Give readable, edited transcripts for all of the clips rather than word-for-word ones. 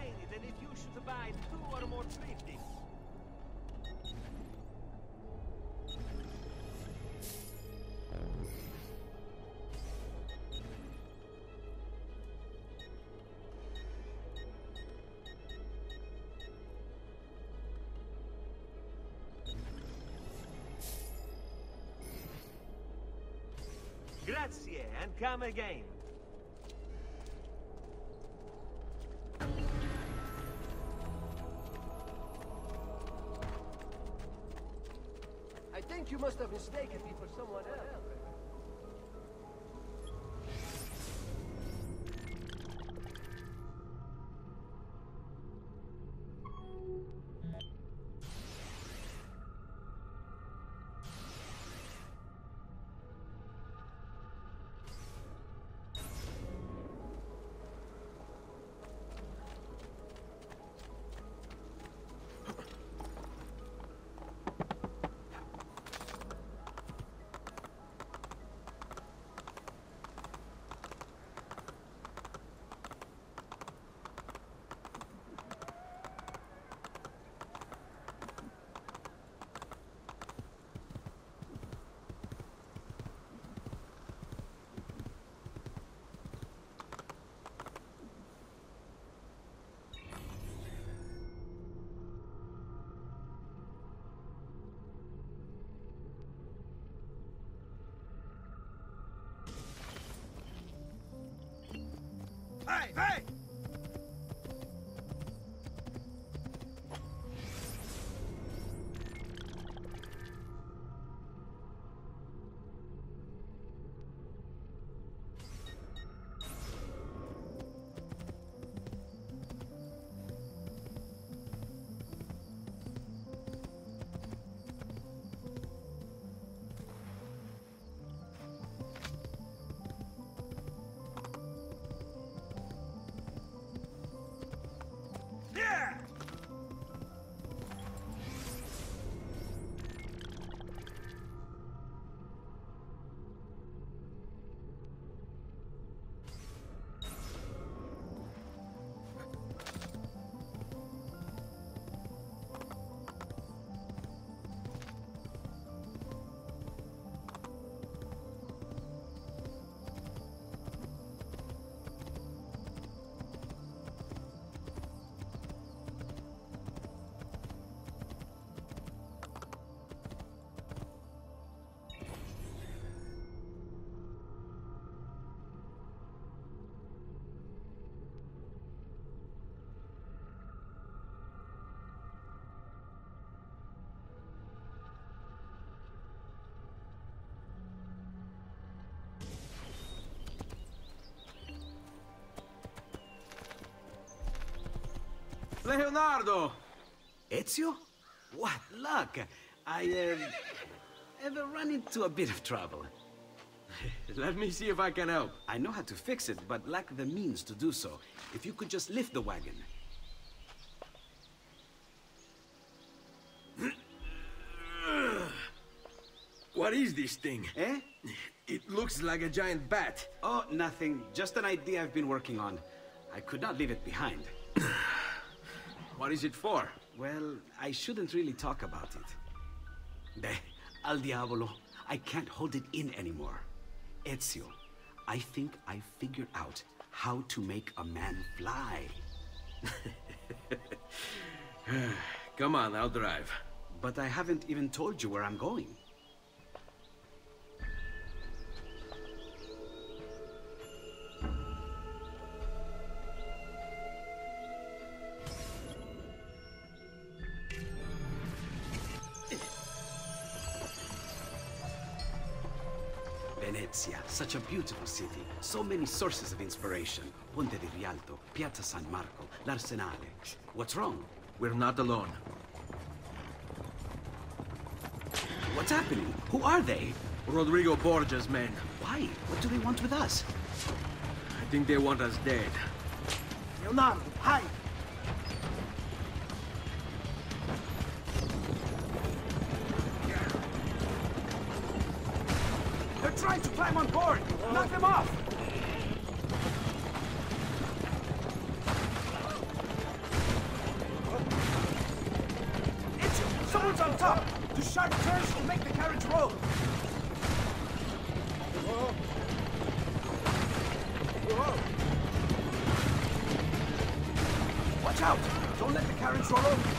than if you should buy 2 or more thrifties. Grazie, and come again. I think you must have mistaken me for someone else. Hey, hey! Leonardo! Ezio? What luck! I have run into a bit of trouble. Let me see if I can help. I know how to fix it, but lack the means to do so. If you could just lift the wagon. What is this thing? Eh? It looks like a giant bat. Oh, nothing. Just an idea I've been working on. I could not leave it behind. What is it for? Well, I shouldn't really talk about it. Al diavolo. I can't hold it in anymore. Ezio, I think I figured out how to make a man fly. Come on, I'll drive. But I haven't even told you where I'm going. Venezia, such a beautiful city. So many sources of inspiration. Ponte di Rialto, Piazza San Marco, l'Arsenale. What's wrong? We're not alone. What's happening? Who are they? Rodrigo Borgia's men. Why? What do they want with us? I think they want us dead. Leonardo, hide! They're trying to climb on board! Knock them off! up! The sharp turns will make the carriage roll! Watch out! Don't let the carriage roll over!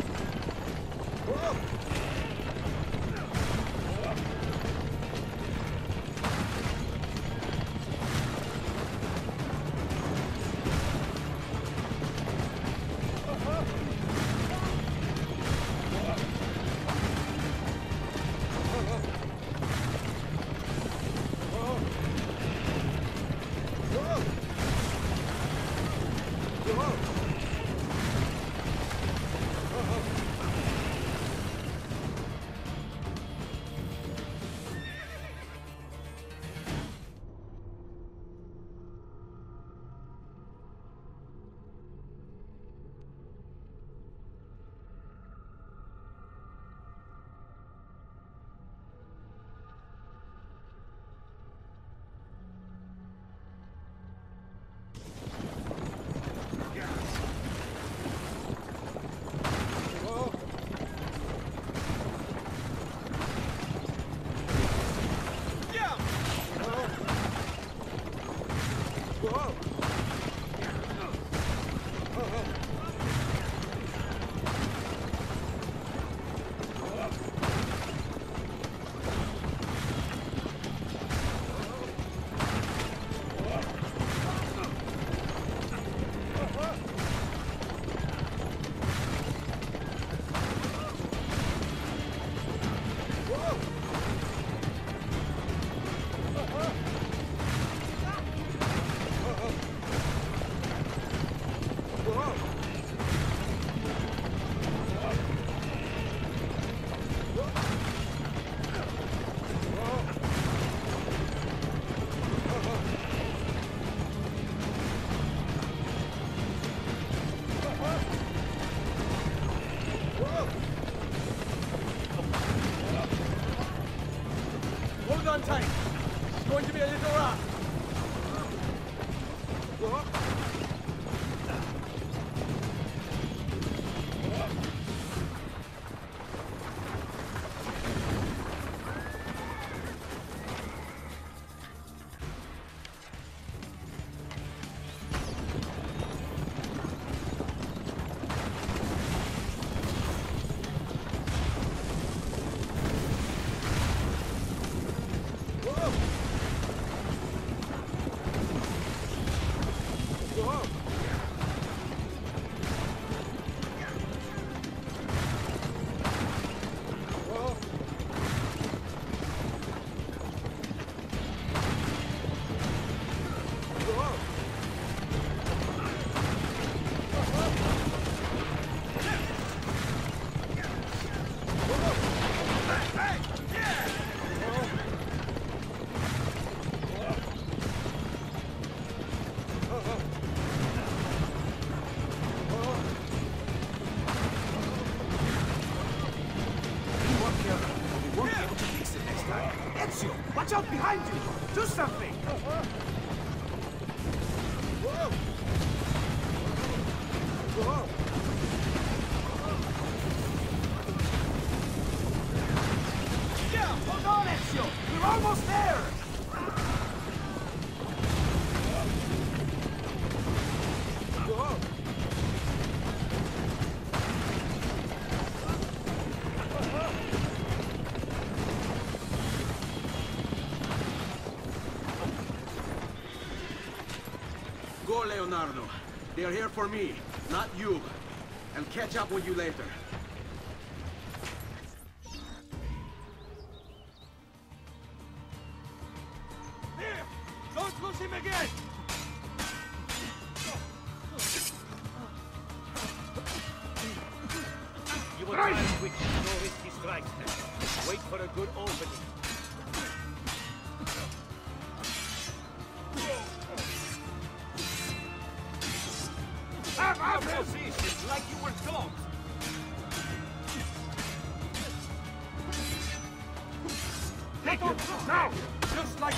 Hold on tight. It's going to be a little rough. Watch out behind you! Do something! Yeah, hold on, Ezio! We're almost there! Go, Leonardo. They are here for me, not you. I'll catch up with you later. Here! Don't lose him again! You will try quick, no risky strikes. Wait for a good opening. Have position like you were taught. Take it now, just like.